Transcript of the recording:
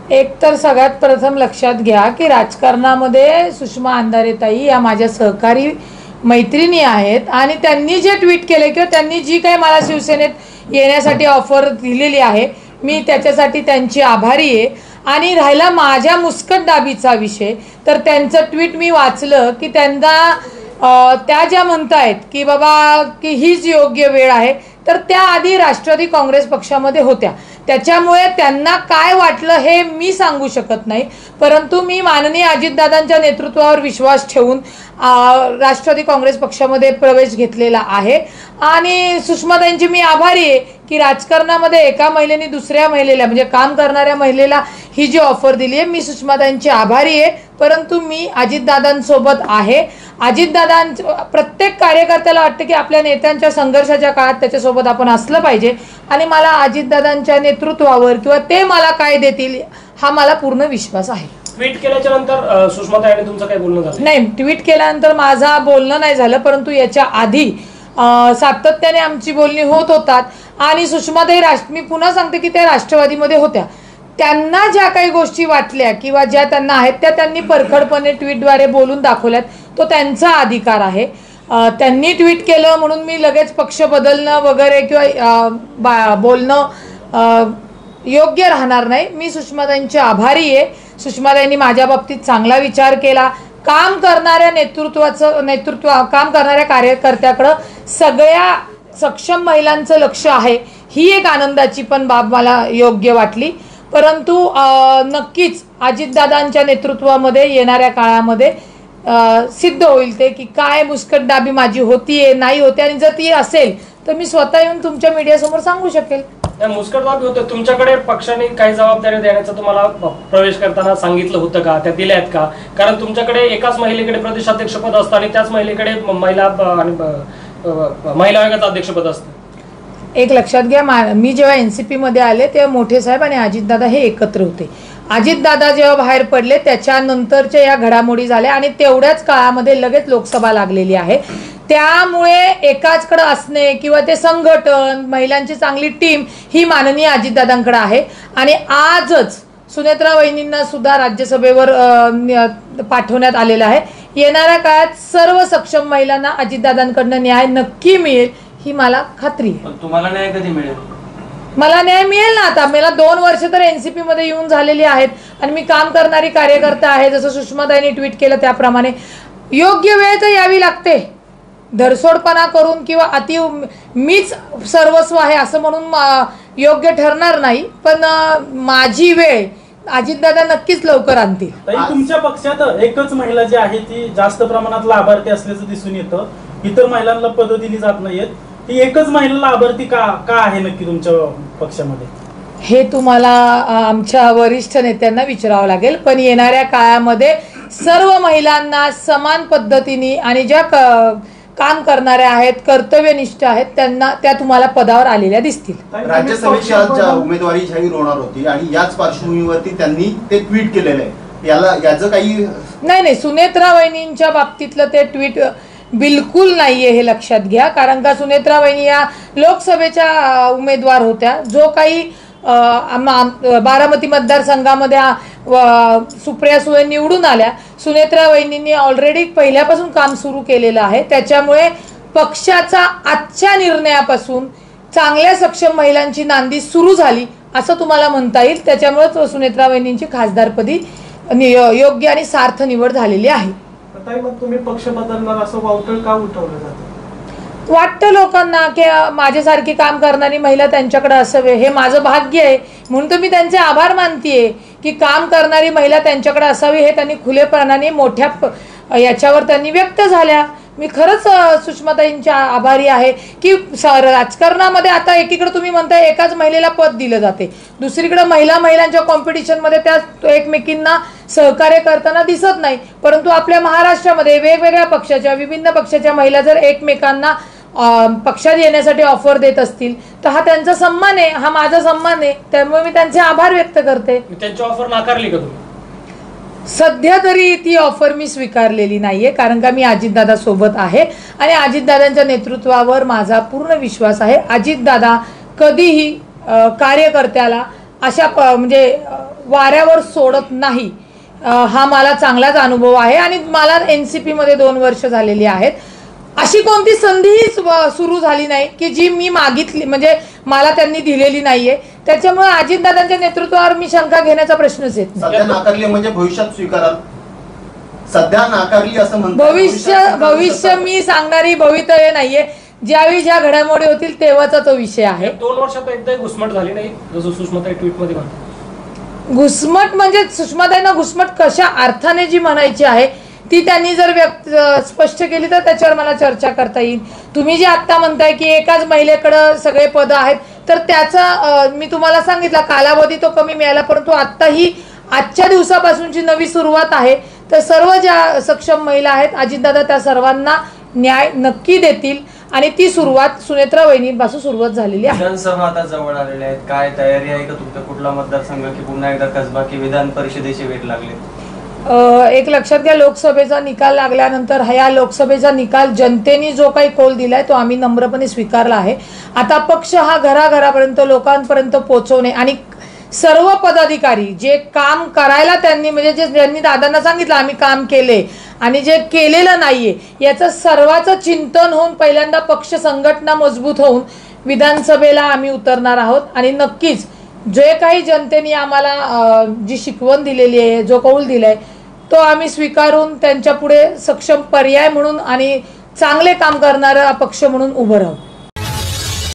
एक तर सगळ्यात प्रथम लक्षात घ्या की राजकारणामध्ये सुषमा अंधारेताई या माझ्या सहकारी मैत्रिणी आहेत आणि त्यांनी जे ट्विट केले किंवा त्यांनी जी काही मला शिवसेनेत येण्यासाठी ऑफर दिलेली आहे मी त्याच्यासाठी त्यांची आभारी आहे। आणि राहिला माझ्या मुस्कटदाबीचा विषय तर त्यांचं ट्विट मी वाचलं की त्यांना त्या ज्या म्हणतायत की बाबा की हीच योग्य वेळ आहे तर त्या आधी राष्ट्रवादी काँग्रेस पक्षामध्ये होत्या त्याच्यामुळे त्यांना काय वाटलं हे मी सांगू शकत नाही। परंतु मी माननीय अजितदादांच्या नेतृत्वावर विश्वास ठेवून राष्ट्रवादी काँग्रेस पक्षामध्ये प्रवेश घेतलेला आहे आणि सुषमाताईंची मी आभारी आहे की राजकारणामध्ये एका महिलेने दुसऱ्या महिलेला म्हणजे काम करणाऱ्या महिलेला ही जी ऑफर दिली आहे मी सुषमाताईंची आभारी आहे। परंतु मी अजितदादांसोबत आहे। अजितदादां प्रत्येक कार्यकर्त्याला वाटतं की आपल्या नेत्यांच्या संघर्षाच्या काळात त्याच्यासोबत आपण असलं पाहिजे आणि मला अजितदादांच्या नेतृत्वावर किंवा ते मला काय देतील हा मला पूर्ण विश्वास आहे। ट्विट केल्याच्या नंतर सुषमाताईंनी तुमचं काय बोलणं झालं? नाही, ट्विट केल्यानंतर माझा बोलणं नाही झालं परंतु याच्या आधी सातत्याने आमची बोलणी होत होतात आणि सुषमाताई मी पुन्हा सांगते की त्या राष्ट्रवादीमध्ये होत्या त्यांना ज्या काही गोष्टी वाटल्या किंवा ज्या त्यांना आहेत त्या त्यांनी परखडपणे ट्विटद्वारे बोलून दाखवल्यात तो त्यांचा अधिकार आहे। त्यांनी ट्विट केलं म्हणून मी लगेच पक्ष बदलणं वगैरे किंवा बोलणं योग्य राहणार नाही। मी सुषमाताईंची आभारी आहे। सुषमाताईंनी माझ्या बाबतीत चांगला विचार केला। काम करणाऱ्या काम करणाऱ्या कार्यकर्त्याकडे सगळ्या सक्षम महिलांचं लक्ष आहे ही एक आनंदाची पण बाब मला योग्य वाटली। परंतु नक्कीच अजितदादांच्या नेतृत्वामध्ये येणाऱ्या काळामध्ये सिद्ध होईल ते की काय मुस्कटदाबी माझी होतीये नाही होते आणि जर ती असेल तर मी स्वतः येऊन तुमच्या मीडियासमोर सांगू शकेल। मुस्कटदाबी होते तुमच्याकडे पक्षाने काही जबाबदारी देण्याचं तुम्हाला प्रवेश करताना सांगितलं होतं का? त्या दिल्यात का? कारण तुमच्याकडे एकाच महिलेकडे प्रदेशाध्यक्षपद असतं आणि त्याच महिलेकडे महिला आयोगाचं अध्यक्षपद असतं। एक लक्षात घ्या मी जेव्हा एनसीपी मध्ये आले तेव्हा मोठे साहेब आणि अजितदादा हे एकत्र होते। अजितदादा जेव्हा बाहेर पडले त्याच्यानंतरच्या या घडामोडी झाल्या आणि तेवढ्याच काळामध्ये लगेच लोकसभा लागलेली आहे। त्यामुळे एकाचकडे असणे किंवा ते संघटन महिलांची चांगली टीम ही माननीय अजितदादांकडे आहे आणि आजच सुनेत्रा वहिनींना सुद्धा राज्यसभेवर पाठवण्यात आलेलं आहे। येणाऱ्या काळात सर्व सक्षम महिलांना अजितदादांकडून न्याय नक्की मिळेल ही मला खात्री आहे। तुम्हाला न्याय कधी मिळेल? मला न्याय मिळेल ना। आता मला 2 वर्ष तर एनसीपी मध्ये येऊन झालेली आहेत आणि मी काम करणारी कार्यकर्ता आहे। जसं सुषमाताईंनी ट्विट केलं त्याप्रमाणे योग्य वेळ तर यावी लागते। धरसोडपणा करून किंवा मीच सर्वस्व आहे असं म्हणून योग्य ठरणार नाही पण माझी वेळ अजितदादा नक्कीच लवकर आणतील। तुमच्या पक्षात एकच महिला जी आहे ती जास्त प्रमाणात लाभार्थी असल्याचं दिसून येतं। इतर महिलांना पदं दिली जात नाहीत। ती एकच महिला लाभार्थी का आहे नक्की तुमच्या पक्षामध्ये? हे तुम्हाला आमच्या वरिष्ठ नेत्यांना विचारावं लागेल। पण येणाऱ्या काळामध्ये सर्व महिलांना समान पद्धतीने आणि ज्या काम करणाऱ्या आहेत कर्तव्यनिष्ठ आहेत त्यांना त्या तुम्हाला पदावर आलेल्या दिसतील। राज्यसभेची आज उमेदवारी जाहीर होणार होती आणि याच पार्श्वभूमीवरती त्यांनी ते ट्विट केलेलं आहे। याचं काही नाही सुनेत्रा वहिनींच्या बाबतीतलं ते ट्विट बिलकुल नाहीये हे लक्षात घ्या। कारण का सुनेत्रा वहिनी या लोकसभेच्या उमेदवार होत्या। जो काही बारामती मतदारसंघामध्ये सुप्रिया सुळे निवडून आल्या सुनेत्रा वहिनींनी ऑलरेडी पहिल्यापासून काम सुरू केलेलं आहे। त्याच्यामुळे पक्षाचा आजच्या निर्णयापासून चांगल्या सक्षम महिलांची नांदी सुरू झाली असं तुम्हाला म्हणता येईल। त्याच्यामुळे सुनेत्रा वहिनींची खासदारपदी योग्य आणि सार्थ निवड झालेली आहे। मग तुम्ही पक्ष बदलणार असं वावटळ का उठवलं जातं? वाटतं लोकांना की माझ्यासारखी काम करणारी महिला त्यांच्याकडे असावे हे माझं भाग्य आहे म्हणून तर मी त्यांचे आभार मानतेय की काम करणारी महिला त्यांच्याकडे असावी हे त्यांनी खुलेपणाने मोठ्या याच्यावर त्यांनी व्यक्त झाल्या। मी खरंच सुषमाताईंच्या आभारी आहे की राजकारणामध्ये आता एकीकडे तुम्ही म्हणताय एकाच महिलेला पद दिलं जाते दुसरीकडे महिलांच्या कॉम्पिटिशनमध्ये त्या एकमेकींना सहकार्य करताना दिसत नाही। परंतु आपल्या महाराष्ट्रामध्ये वेगवेगळ्या पक्षाच्या विभिन्न पक्षाच्या महिला जर एकमेकांना पक्षात येण्यासाठी ऑफर देत असतील तर हा त्यांचा सन्मान आहे हा माझा सन्मान आहे। त्यामुळे मी त्यांचे आभार व्यक्त करते। त्यांची ऑफर नाकारली का तुम्ही? सध्या तरी ती ऑफर मी स्वीकारलेली नाहीये कारण का मी अजितदादा सोबत आहे आणि अजितदादांच्या नेतृत्वावर माझा पूर्ण विश्वास आहे। अजितदादा कधीही कार्यकर्त्याला अशा म्हणजे वाऱ्यावर सोडत नाही, हा मला चांगलाच अनुभव आहे. आणि मला NCP मध्ये 2 वर्ष झालेली आहेत. अशी कोणती संधीही सुरू झाली नाही की जी मी मागितली, म्हणजे मला त्यांनी दिलेली नाहीये. त्याच्यामुळे अजितदादांच्या नेतृत्वावर मी शंका घेण्याचा प्रश्नच येत नाही. सध्या नाकारली म्हणजे भविष्यात स्वीकाराल? सध्या नाकारली असं म्हणतात. भविष्य मी सांगणारी भवितव्य नाहीये. ज्यावेळी ज्या घडामोडी होतील तेव्हाचा तो विषय आहे. 2 वर्षात एकदाही घुसमट झाली नाही, जसं सुषमाताई ट्विट मध्ये म्हणतात. घुसमट म्हणजे सुषमाताईंना घुसमट कशा अर्थाने जी म्हणायची आहे ती त्यांनी जर स्पष्ट केली तर त्याच्यावर मला चर्चा करता येईल. तुम्ही जे आत्ता म्हणताय की एकाच महिलेकडे सगळे पद आहेत, तर त्याचा मी तुम्हाला सांगितलं कालावधी तो कमी मिळाला, परंतु आत्ता ही आजच्या दिवसापासूनची नवी सुरुवात आहे. तर सर्व ज्या सक्षम महिला आहेत अजितदादा त्या सर्वांना न्याय नक्की देतील आणि ती सुरुवात सुनेत्रा वहिनींपासून सुरुवात झालेली आहे. विधानसभा आता जवळ आलेल्या आहेत, काय तयारी आहे का तुमचा? कुठला मतदारसंघ की पुन्हा एकदा कसबा की विधान परिषदेची वेट लागली? एक लक्षात घ्या, लोकसभेचा निकाल लागल्यानंतर ह्या लोकसभेचा निकाल जनतेने जो काही कौल दिलाय तो आम्ही नम्रपणे स्वीकारला आहे. आता पक्ष हा घराघरापर्यंत लोकांपर्यंत पोहोचवणे आणि सर्व पदाधिकारी जे काम करायला त्यांनी म्हणजे जे ज्यांनी दादांना सांगितलं आम्ही काम केले आणि जे केलेलं नाहीये याचं सर्वांचं चिंतन होऊन पहिल्यांदा पक्ष संघटना मजबूत होऊन विधानसभेला आम्ही उतरणार आहोत. आणि नक्कीच जे काही जनतेने आम्हाला जी शिकवण दिलेली आहे, जो कौल दिलाय तो आम्ही स्वीकारून त्यांच्या पुढे सक्षम पर्याय म्हणून आणि चांगले काम करणारा पक्ष म्हणून उभं राहू.